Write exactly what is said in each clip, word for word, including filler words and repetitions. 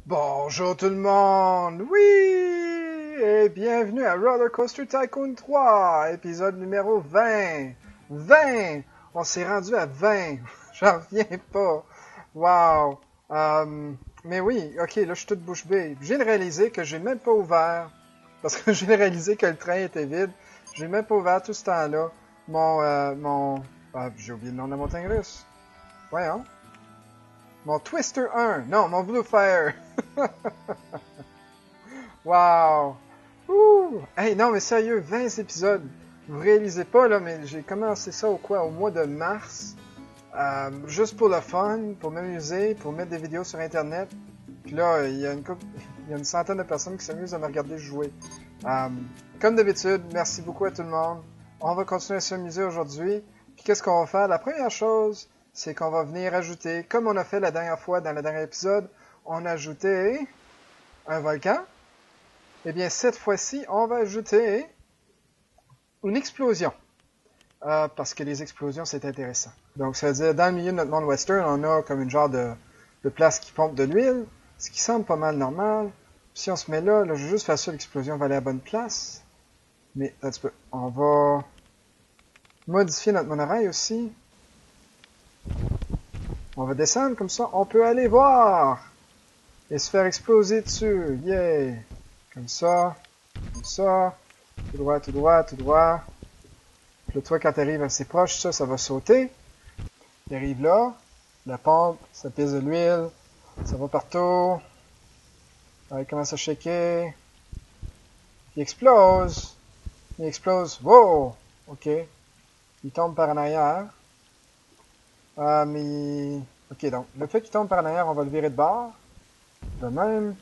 Bonjour tout le monde! Oui! Et bienvenue à Roller Coaster Tycoon trois, épisode numéro vingt. vingt! On s'est rendu à vingt. J'en reviens pas. Wow! Um, mais oui, ok, là je suis toute bouche bée. J'ai réalisé que j'ai même pas ouvert, parce que j'ai réalisé que le train était vide. J'ai même pas ouvert tout ce temps-là. Mon, euh, mon... Ah, j'ai oublié le nom de la montagne russe. Voyons. Mon Twister un. Non, mon Blue Fire. Wow! Ouh! Hey, non, mais sérieux, vingt épisodes. Vous réalisez pas, là, mais j'ai commencé ça au quoi? Au mois de mars. Euh, juste pour le fun, pour m'amuser, pour mettre des vidéos sur Internet. Puis là, il y a une couple, il y a une centaine de personnes qui s'amusent à me regarder jouer. Euh, comme d'habitude, merci beaucoup à tout le monde. On va continuer à s'amuser aujourd'hui. Puis qu'est-ce qu'on va faire? La première chose, c'est qu'on va venir ajouter, comme on a fait la dernière fois dans le dernier épisode, on a ajouté un volcan. Eh bien, cette fois-ci, on va ajouter une explosion. Euh, parce que les explosions, c'est intéressant. Donc, ça veut dire, dans le milieu de notre monde western, on a comme une genre de, de place qui pompe de l'huile, ce qui semble pas mal normal. Puis si on se met là, là, je vais juste faire ça, l'explosion va aller à la bonne place. Mais, un petit peu, on va modifier notre monorail aussi. On va descendre comme ça, on peut aller voir et se faire exploser dessus. Yeah! Comme ça, comme ça, tout droit, tout droit, tout droit. Puis là, toi, quand tu arrives assez proche, ça, ça va sauter. Il arrive là, la pompe, ça pisse de l'huile, ça va partout. Alors, il commence à shaker. Il explose. Il explose. Wow! OK. Il tombe par en arrière. Ah, mais... OK, donc, le fait qu'il tombe par en arrière, on va le virer de bord. De même.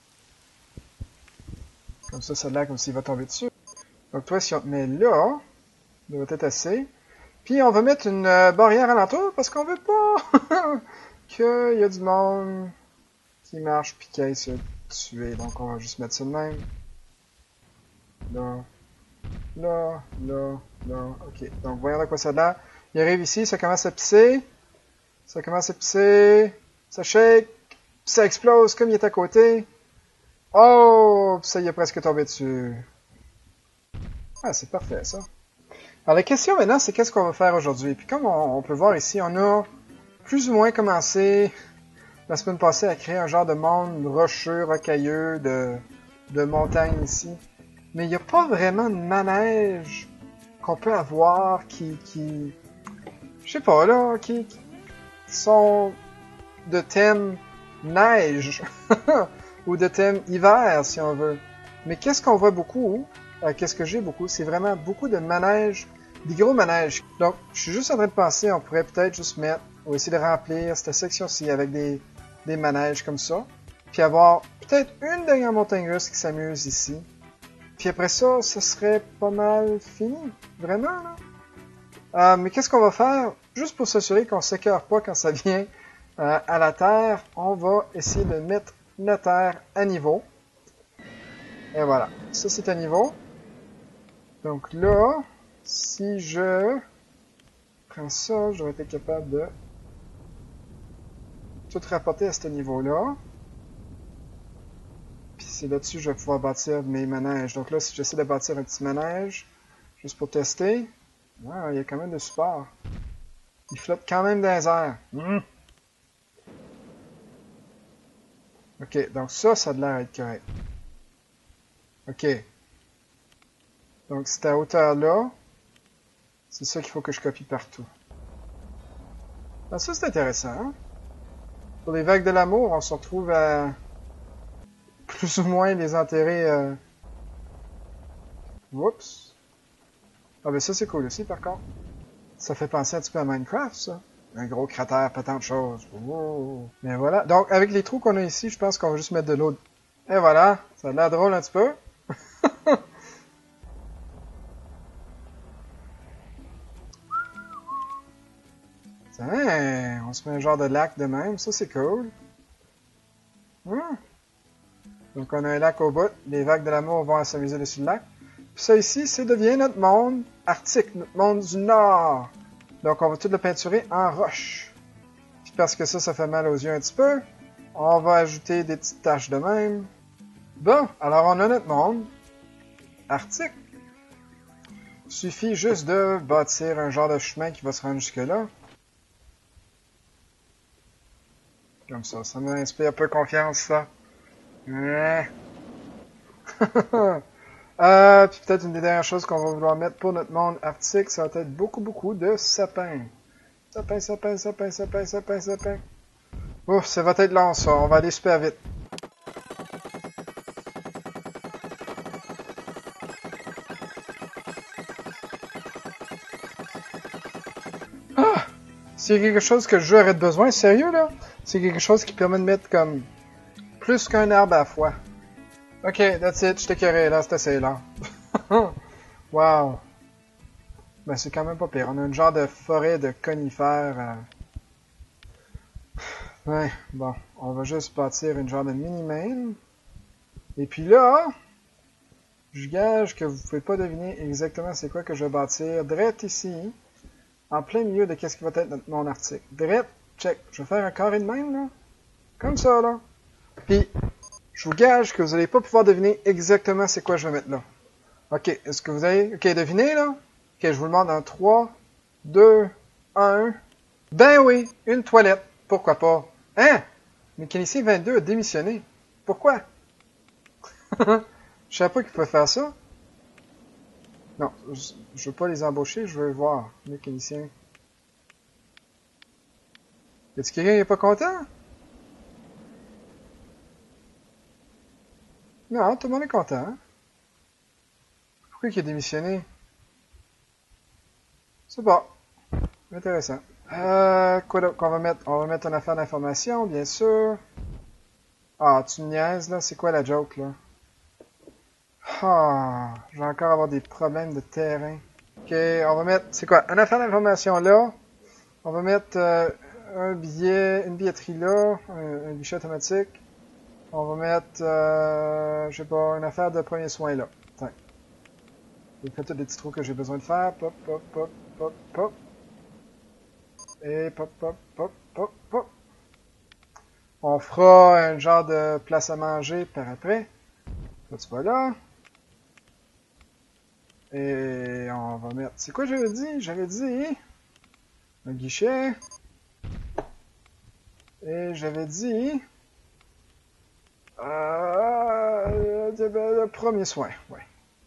Comme ça, ça a l'air comme s'il va tomber dessus. Donc, toi, si on te met là, ça va être assez. Puis, on va mettre une euh, barrière alentour parce qu'on veut pas qu'il y a du monde qui marche puis qui aille se tuer. Donc, on va juste mettre ça de même. Là, là, là, là. OK. Donc, voyons de quoi ça a l'air. Il arrive ici, ça commence à pisser. Ça commence à pisser. Ça shake. Puis ça explose comme il est à côté. Oh! Puis ça, il est presque tombé dessus. Ah, c'est parfait, ça. Alors, la question maintenant, c'est qu'est-ce qu'on va faire aujourd'hui? Puis comme on, on peut voir ici, on a plus ou moins commencé la semaine passée à créer un genre de monde rocheux, rocailleux, de, de montagne ici. Mais il n'y a pas vraiment de manège qu'on peut avoir qui, qui je sais pas là, qui, qui sont de thème neige ou de thème hiver si on veut. Mais qu'est-ce qu'on voit beaucoup, euh, qu'est-ce que j'ai beaucoup, c'est vraiment beaucoup de manèges, des gros manèges. Donc, je suis juste en train de penser, on pourrait peut-être juste mettre, ou essayer de remplir cette section-ci avec des, des manèges comme ça. Puis avoir peut-être une dernière montagne russe qui s'amuse ici. Puis après ça, ce serait pas mal fini. Vraiment, là. Euh, mais qu'est-ce qu'on va faire? Juste pour s'assurer qu'on ne s'écœure pas quand ça vient euh, à la terre, on va essayer de mettre la terre à niveau. Et voilà. Ça, c'est à niveau. Donc là, si je prends ça, je devrais être capable de tout rapporter à ce niveau-là. Puis c'est là-dessus que je vais pouvoir bâtir mes manèges. Donc là, si j'essaie de bâtir un petit manège, juste pour tester, ah, il y a quand même de support. Il flotte quand même dans les airs. Mmh. OK, donc ça, ça a l'air d'être correct. OK. Donc, cette hauteur-là, c'est ça qu'il faut que je copie partout. Alors ça, c'est intéressant. Hein? Pour les vagues de l'amour, on se retrouve à plus ou moins les enterrer... Euh... Oups. Ah ben ça, c'est cool aussi, par contre. Ça fait penser un petit peu à Minecraft, ça. Un gros cratère, pas tant de choses. Oh. Mais voilà. Donc, avec les trous qu'on a ici, je pense qu'on va juste mettre de l'eau. Et voilà. Ça a l'air drôle un petit peu. Tiens, on se met un genre de lac de même. Ça, c'est cool. Hum. Donc, on a un lac au bout. Les vagues de l'amour vont s'amuser dessus le lac. Puis ça ici, c'est devient notre monde arctique, notre monde du Nord. Donc, on va tout le peinturer en roche. Puis parce que ça, ça fait mal aux yeux un petit peu, On va ajouter des petites taches de même. Bon, alors on a notre monde arctique. Suffit juste de bâtir un genre de chemin qui va se rendre jusque-là. Comme ça, ça m'inspire un peu confiance, ça. Ouais. euh, puis peut-être une des dernières choses qu'on va vouloir mettre pour notre monde arctique, ça va être beaucoup, beaucoup de sapins. Sapin, sapin, sapin, sapin, sapin, sapin. Ouf, ça va être long, ça. On va aller super vite. Ah! S'il y a quelque chose que le jeu aurait besoin, sérieux, là, c'est quelque chose qui permet de mettre comme plus qu'un arbre à la fois. Ok, that's it, je t'écœurais, là, c'était assez là. Wow. Ben, c'est quand même pas pire. On a un genre de forêt de conifères. Euh... Ouais, bon, on va juste bâtir une genre de mini-main. Et puis là, je gage que vous pouvez pas deviner exactement c'est quoi que je vais bâtir. Drette ici, en plein milieu de qu'est-ce qui va être notre monde arctique. Drette, check. Je vais faire un carré de même, là. Comme ça, là. Puis, je vous gage que vous n'allez pas pouvoir deviner exactement c'est quoi je vais mettre là. Ok, est-ce que vous allez... Ok, devinez, là. Ok, je vous demande en trois, deux, un... Ben oui, une toilette. Pourquoi pas? Hein? Mécanicien vingt-deux a démissionné. Pourquoi? Je savais pas qu'il pouvait faire ça. Non, je, je veux pas les embaucher, je veux voir. Mécanicien. Y a-t-il quelqu'un qui est pas content? Non, tout le monde est content. Hein? Pourquoi il a démissionné? C'est pas. Intéressant. Euh, quoi d'autre qu'on va mettre? On va mettre une affaire d'information, bien sûr. Ah, tu me niaises, là? C'est quoi la joke, là? Ah, je vais encore avoir des problèmes de terrain. Ok, on va mettre... C'est quoi? Une affaire d'information, là. On va mettre euh, un billet, une billetterie, là. Un, un guichet automatique. On va mettre, euh, je sais pas, une affaire de premiers soins, là. Tiens. J'ai fait tous les petits trous que j'ai besoin de faire. Pop, pop, pop, pop, pop. Et pop, pop, pop, pop, pop. On fera un genre de place à manger par après. Ça, tu vas là. Et on va mettre... C'est quoi j'avais dit? J'avais dit... Un guichet. Et j'avais dit... Euh, le premier soin, ouais.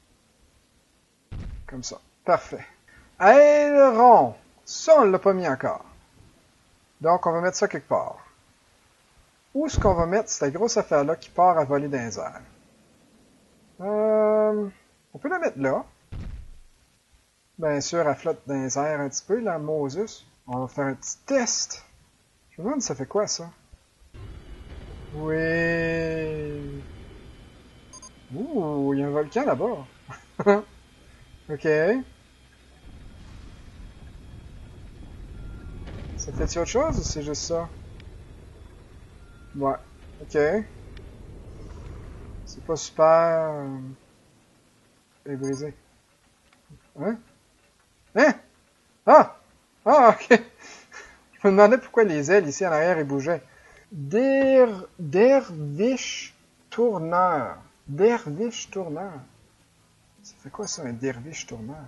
Comme ça. Parfait. Aileron. Ça, on l'a pas mis encore. Donc, on va mettre ça quelque part. Où est-ce qu'on va mettre cette grosse affaire-là qui part à voler dans les airs? Euh, on peut la mettre là. Bien sûr, elle flotte dans les airs un petit peu, la Moses. On va faire un petit test. Je me demande si ça fait quoi, ça? Oui. Ouh, il y a un volcan là-bas. Ok. Ça fait-tu autre chose ou c'est juste ça? Ouais. Ok. C'est pas super... Euh... Et brisé. Hein? Hein? Ah! Ah, ok. Je me demandais pourquoi les ailes ici en arrière, ils bougeaient. Der... Derviche tourneur. Derviche tourneur. Ça fait quoi ça, un derviche tourneur?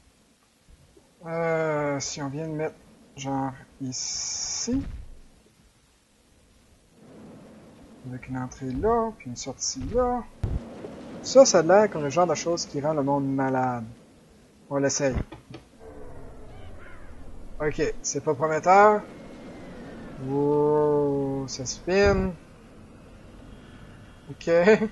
Euh, si on vient de mettre genre ici. Avec une entrée là, puis une sortie là. Ça, ça a l'air comme le genre de chose qui rend le monde malade. On l'essaye. Ok, c'est pas prometteur. Wow, ça spin. Ok.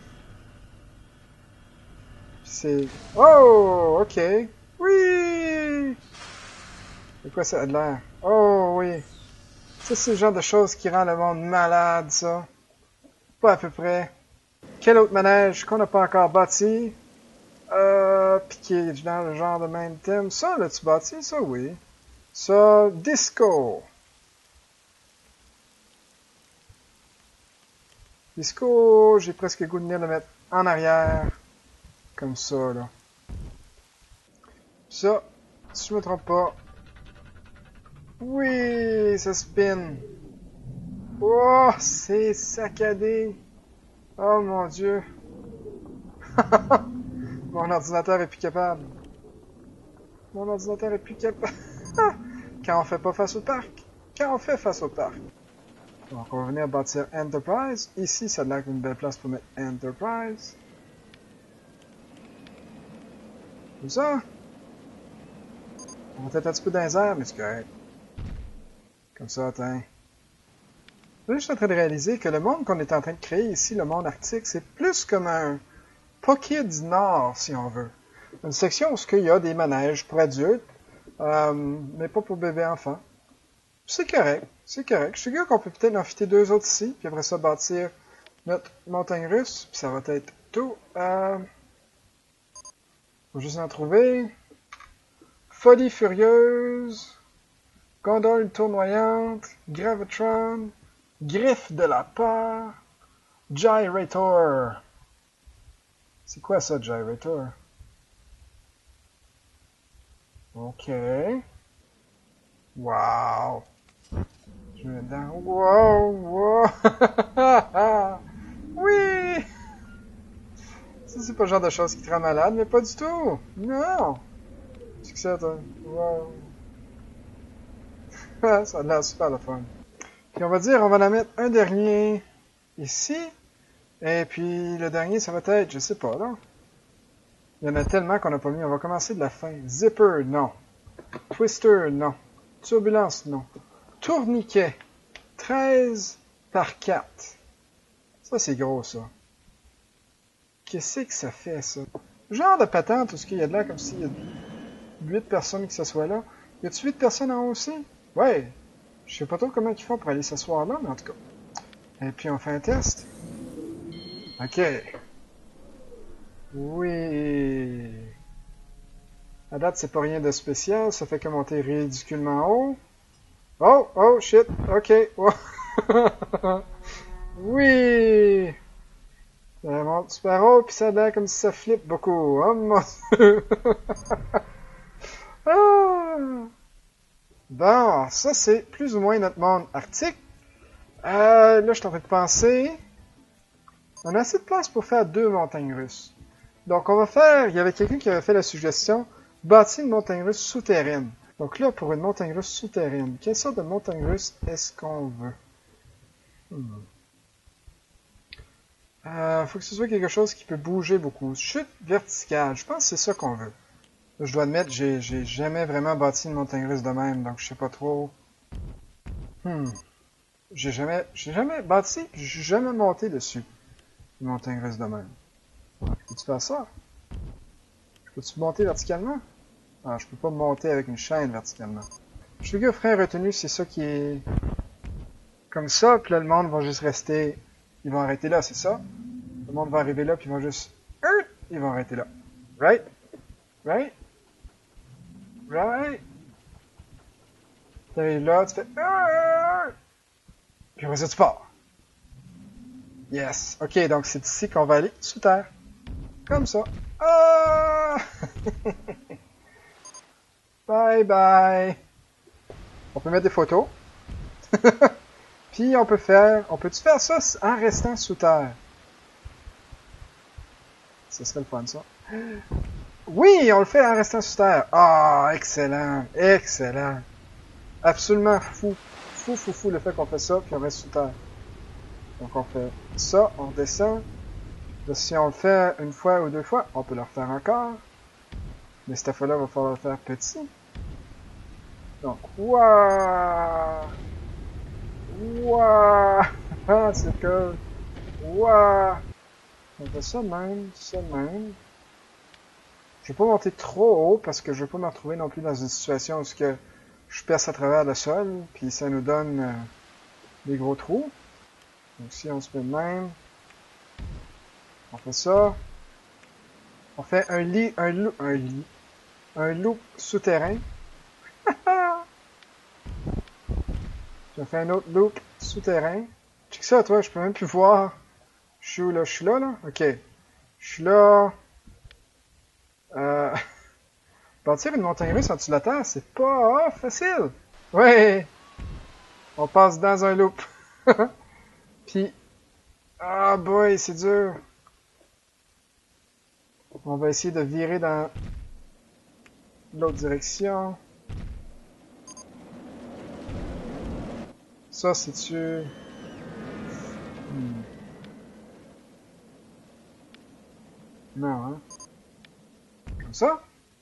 C'est... Oh, ok. Oui! C'est quoi ça a de l'air? Oh, oui. Ça, c'est le genre de choses qui rend le monde malade, ça. Pas à peu près. Quel autre manège qu'on n'a pas encore bâti? Euh, pis qui est dans le genre de même thème. Ça, l'as-tu bâti? Ça, oui. Ça, disco. Disco, j'ai presque le goût de venir le mettre en arrière. Comme ça, là. Ça, si je me trompe pas. Oui, ça spin. Oh, c'est saccadé. Oh mon Dieu. Mon ordinateur est plus capable. Mon ordinateur est plus capable. Quand on fait pas face au parc. Quand on fait face au parc. Donc, on va venir bâtir Enterprise. Ici, ça a l'air une belle place pour mettre Enterprise. Comme ça. On va peut-être un petit peu dans les airs, mais c'est correct. Comme ça, attends. Là, je suis en train de réaliser que le monde qu'on est en train de créer ici, le monde arctique, c'est plus comme un Pocket du Nord, si on veut. Une section où il y a des manèges pour adultes, euh, mais pas pour bébés enfants. C'est correct, c'est correct. Je suis sûr qu'on peut peut-être en fitter deux autres ici, puis après ça bâtir notre montagne russe, puis ça va être tout. Euh... Faut juste en trouver. Folie furieuse, gondole tournoyante, gravitron, griffe de la peur, gyrator. C'est quoi ça, gyrator? Ok. Wow. Je vais dans... Wow, wow. Oui! Ça, c'est pas le genre de choses qui te rend malade, mais pas du tout. Non. C'est que ça, toi? Wow. Ça a l'air super le fun. Puis on va dire, on va la mettre un dernier ici. Et puis le dernier, ça va être, je sais pas, là. Il y en a tellement qu'on n'a pas mis. On va commencer de la fin. Zipper, non. Twister, non. Turbulence, non. Tourniquet. treize par quatre. Ça, c'est gros, ça. Qu'est-ce que ça fait, ça? Genre de patente, où il y a de l'air comme s'il y a huit personnes qui s'assoient là. Y a-tu huit personnes en haut aussi? Ouais. Je sais pas trop comment ils font pour aller s'asseoir là, mais en tout cas. Et puis, on fait un test. OK. Oui. À date, c'est pas rien de spécial. Ça fait que monter ridiculement haut. Oh, oh, shit. OK. Oui. Ça monte super haut, puis ça a l'air comme si ça flippe beaucoup. Oh mon Dieu. Ah. Bon, ça c'est plus ou moins notre monde arctique. Euh, là, je suis en train de penser. On a assez de place pour faire deux montagnes russes. Donc, on va faire... Il y avait quelqu'un qui avait fait la suggestion, bâtir une montagne russe souterraine. Donc là, pour une montagne russe souterraine, quelle sorte de montagne russe est-ce qu'on veut? Hmm. Euh, faut que ce soit quelque chose qui peut bouger beaucoup. Chute verticale, je pense que c'est ça qu'on veut. Je dois admettre, j'ai, j'ai jamais vraiment bâti une montagne russe de même, donc je sais pas trop. Hmm. J'ai jamais, j'ai jamais bâti, j'ai jamais monté dessus. Une montagne russe de même. Peux-tu faire ça? Peux-tu monter verticalement? Ah, je peux pas monter avec une chaîne verticalement. Je suis que frein retenu, c'est ça qui est comme ça, puis là le monde va juste rester. Ils vont arrêter là, c'est ça? Le monde va arriver là, puis ils vont juste... Ils vont arrêter là. Right? Right? Right? Tu arrives là, tu fais... Puis après ça, tu pars. Yes. OK, donc c'est ici qu'on va aller sous terre. Comme ça. Ah! Bye bye! On peut mettre des photos. Puis on peut faire... On peut-tu faire ça en restant sous terre? Ce serait le fun, ça. Oui, on le fait en restant sous terre. Ah, excellent, excellent. Absolument fou. Fou, fou, fou le fait qu'on fait ça, puis on reste sous terre. Donc on fait ça, on descend. Là, si on le fait une fois ou deux fois, on peut le refaire encore. Mais cette fois-là, il va falloir le faire petit. Donc, waouh! Waouh! Ah, c'est cool! Waouh! On fait ça de même, ça de même. Je vais pas monter trop haut parce que je veux pas me retrouver non plus dans une situation où que je perce à travers le sol, puis ça nous donne euh, des gros trous. Donc si on se met de même, on fait ça. On fait un lit, un loup, un lit, un loop souterrain. Je fais un autre loop souterrain. Check ça, toi, je peux même plus voir. Je suis où là? Je suis là, là? Ok. Je suis là. Euh... Bâtir une montagne russe en dessous de la terre, c'est pas facile. Ouais. On passe dans un loop. Puis, ah boy, c'est dur. On va essayer de virer dans l'autre direction. Ça, c'est-tu... Hmm. Non, hein? Comme ça?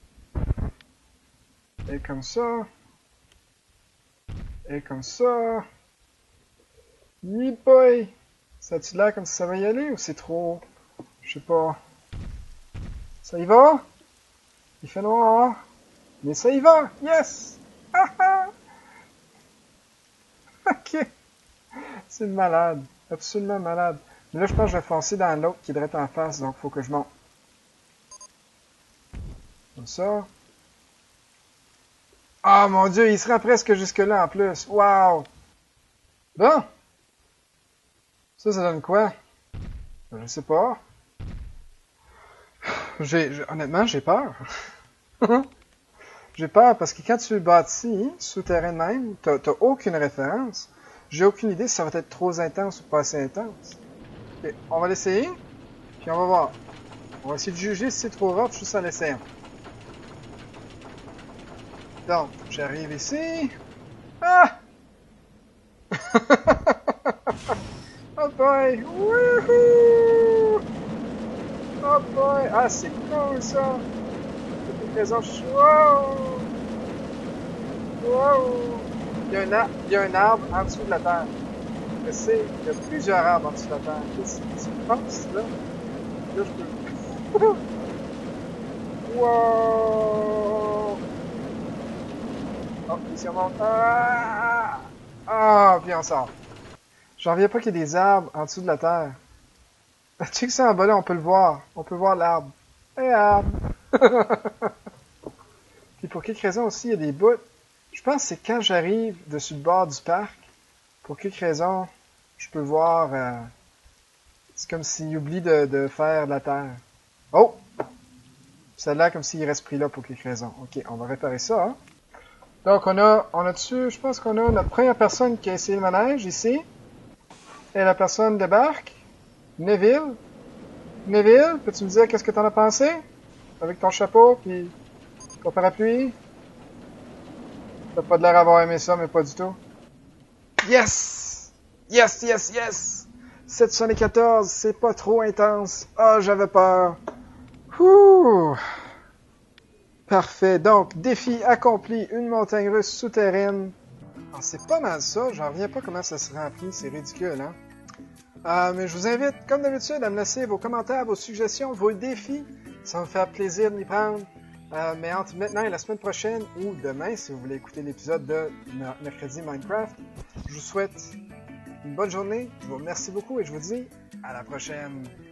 Et comme ça? Et comme ça? Yee boy! Ça a-tu l'air comme si ça va y aller ou c'est trop... Je sais pas. Ça y va? Il fait noir. Mais ça y va! Yes! Ok! C'est malade. Absolument malade. Mais là, je pense que je vais foncer dans l'autre qui est direct en face, donc faut que je monte. Comme ça. Ah, mon Dieu, il sera presque jusque-là en plus. Wow! Bon! Ça, ça donne quoi? Je sais pas. J'ai, honnêtement, j'ai peur. J'ai peur parce que quand tu bâtis souterrain de même, t'as, t'as aucune référence. J'ai aucune idée si ça va être trop intense ou pas assez intense. Okay, on va l'essayer, puis on va voir. On va essayer de juger si c'est trop rough juste en l'essayant. Donc, j'arrive ici. Ah! Oh boy! Wouhou! Oh boy! Ah, c'est cool ça! C'est une raison. Wow! Wow! Il y, a un arbre, il y a un arbre en dessous de la terre. Je sais, il y a plusieurs arbres en dessous de la terre. Qu'est-ce que tu penses là? Là, je peux. Wow! Oh, ici on monte. Ah! Ah! Puis on sort. J'en reviens pas qu'il y ait des arbres en dessous de la terre. Check ça en bas là, on peut le voir. On peut voir l'arbre. Hey arbre! Puis pour quelque raison aussi, il y a des bouts. Je pense que c'est quand j'arrive dessus le bord du parc. Pour quelque raison, je peux voir... Euh, c'est comme s'il oublie de, de faire de la terre. Oh! Ça a l'air comme s'il reste pris là pour quelque raison. Ok, on va réparer ça. Hein? Donc on a, on a dessus, je pense qu'on a la première personne qui a essayé le manège ici. Et la personne débarque. Neville. Neville, peux-tu me dire qu'est-ce que t'en as pensé? Avec ton chapeau puis ton parapluie? T'as pas de l'air d'avoir aimé ça, mais pas du tout. Yes! Yes, yes, yes! sept cent quatorze, c'est pas trop intense. Ah, oh, j'avais peur. Ouh! Parfait. Donc, défi accompli, une montagne russe souterraine. Ah, c'est pas mal ça. J'en reviens pas comment ça se remplit. C'est ridicule, hein? Euh, mais je vous invite, comme d'habitude, à me laisser vos commentaires, vos suggestions, vos défis. Ça va me faire plaisir de m'y prendre. Euh, mais entre maintenant et la semaine prochaine, ou demain, si vous voulez écouter l'épisode de mercredi Minecraft, je vous souhaite une bonne journée. Je vous remercie beaucoup et je vous dis à la prochaine.